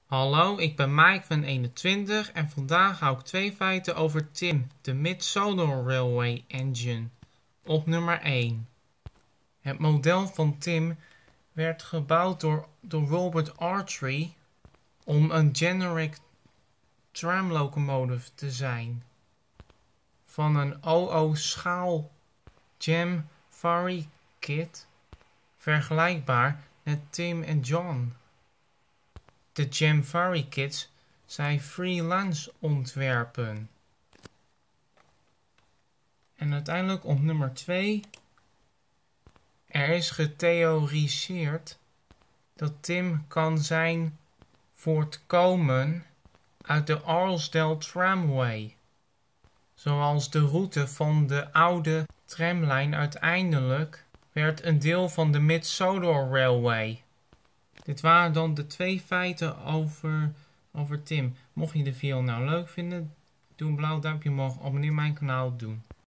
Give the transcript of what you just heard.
Hallo, ik ben Mike van 21 en vandaag hou ik 2 feiten over TIM, de Mid-Southern Railway Engine. Op nummer 1. Het model van TIM werd gebouwd door Robert Artry om een generic tramlocomotive te zijn. Van een OO-schaal Jam Furry kit, vergelijkbaar met Tim en John. De Jam Furry kits zijn freelance ontwerpen. En uiteindelijk op nummer 2. Er is getheoretiseerd dat TIM kan zijn voortkomen uit de Arlesdale Tramway, zoals de route van de oude tramlijn uiteindelijk werd een deel van de Mid-Southern Railway. Dit waren dan de 2 feiten over TIM. Mocht je de video nou leuk vinden, doe een blauw duimpje omhoog, abonneer mijn kanaal doen.